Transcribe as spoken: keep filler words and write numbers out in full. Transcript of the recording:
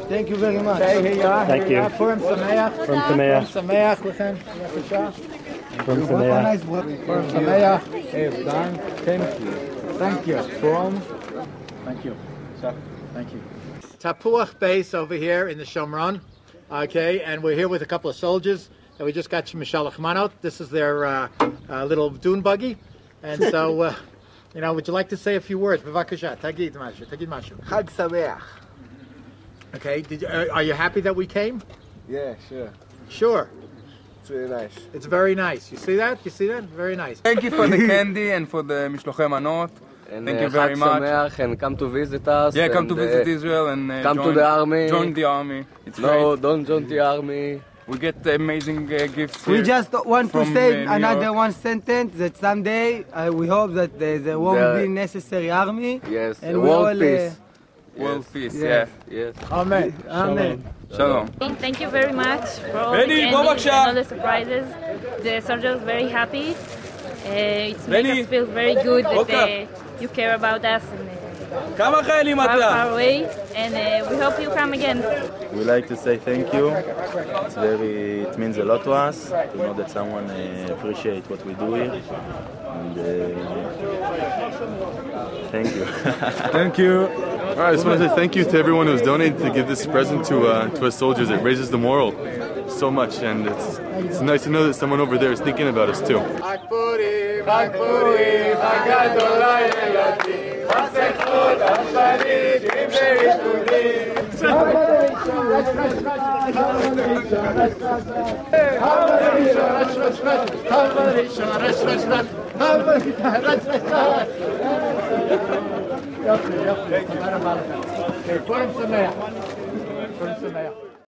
Thank you very much. Okay, here you are. Thank here you. are. Purim Sameach. Purim Sameach. Purim Sameach, לכם. בבקשה. Purim Sameach. Purim Sameach. Hey, done. Thank you. Thank you. Purim. Thank you. Thank you. Tapuach base over here in the Shomron. Okay, and we're here with a couple of soldiers that we just got from Shalach Manot. This is their uh, uh, little dune buggy. And so, uh, you know, would you like to say a few words? Bevakasha, tagid mashu, tagid mashu. Chag Sameach. Okay, did you, uh, are you happy that we came? Yeah, sure. Sure. It's really nice. It's very nice. You see that? You see that? Very nice. Thank you for the candy and for the Mishlochei Manot. And, Thank uh, you very Chag much. Sameach, and come to visit us. Yeah, come and, to visit uh, Israel and uh, come join, to the army. Join the army. It's No, great. don't join the army. We get amazing uh, gifts We here just want to from, say uh, New another York. one sentence that someday uh, we hope that uh, there won't The- be necessary army. Yes, And uh, we world all, uh, peace. World peace, Yeah. yeah. Yes. Amen. Amen. Shalom. Thank you very much for all Ready, the go candies back, and all the surprises. The soldiers very happy. Uh, it makes Ready? us feel very good that Okay. uh, you care about us and uh, כמה חיילים far, אתה? far away. And uh, we hope you come again. We like to say thank you. It's very, it means a lot to us to know that someone uh, appreciates what we do here. And uh, thank you. Thank you. All right, I just want to say thank you to everyone who's donated to give this present to uh, to us soldiers. It raises the morale so much, and it's it's nice to know that someone over there is thinking about us too. יופי, יופי, תודה רבה לכם. פורים שמח. פורים שמח.